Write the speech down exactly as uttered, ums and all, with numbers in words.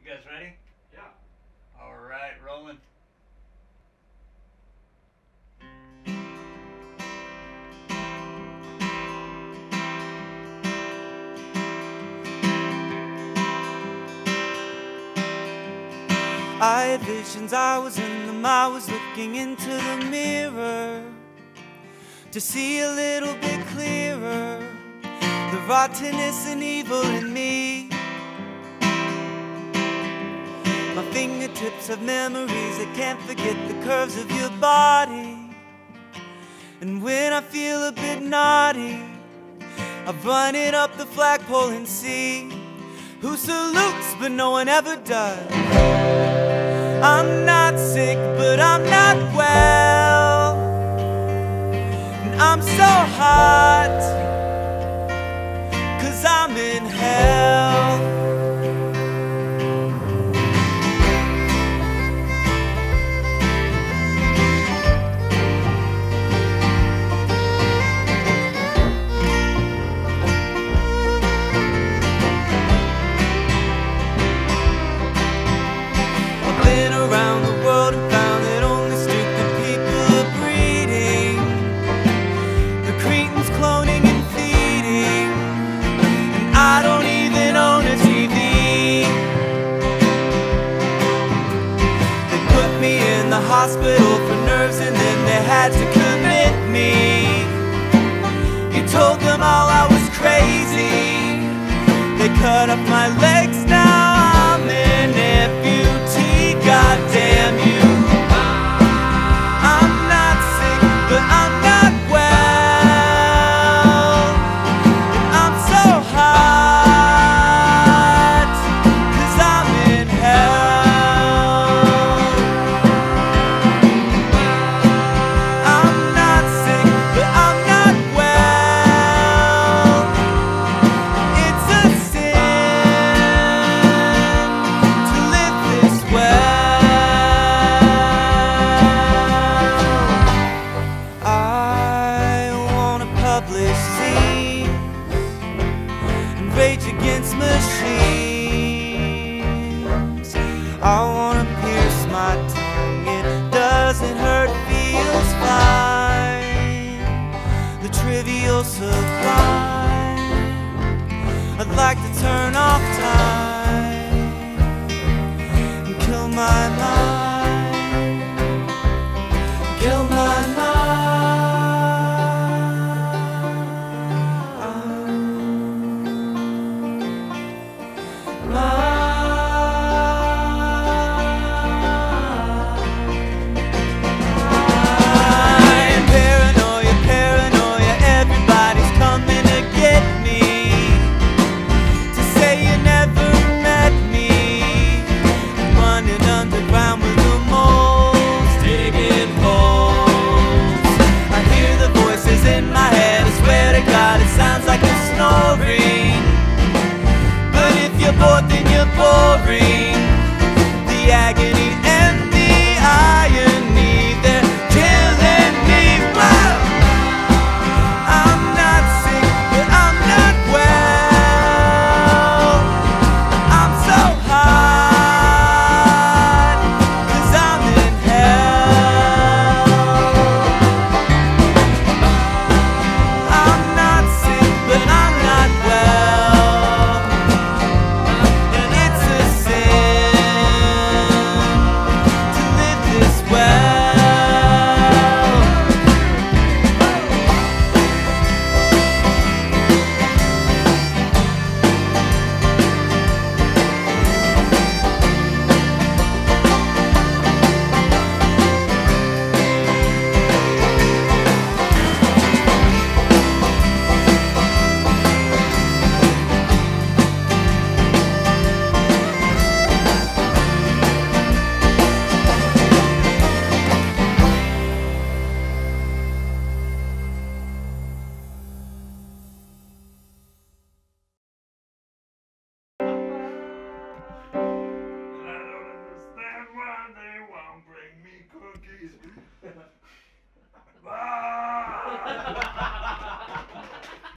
guys ready? Yeah. All right, rolling. I had visions, I was in them, I was looking into the mirror to see a little bit clearer the rottenness and evil in me. My fingertips have memories that can't forget the curves of your body. And when I feel a bit naughty, I run it up the flagpole and see who salutes but no one ever does. I'm not sick, but I'm not well, and I'm so hot, 'cause I'm in hell. Around the world and found that only stupid people are breeding, the cretins cloning and feeding, and I don't even own a T V. They put me in the hospital for nerves and then they had to commit me. You told them all I was crazy. They cut off my legs, now I'm an amputee. God damn you. I'm not sick, but I'm not well, and I'm so hot, 'cause I'm in hell. I'm not sick, but I'm not well. It's a sin to live this way. Rage against machines. I wanna pierce my tongue. It doesn't hurt, feels fine. The trivial sublime. I'd like to turn off time and kill my mind. Kill my mind. Sounds like a snoring, but if you're bored then you're boring.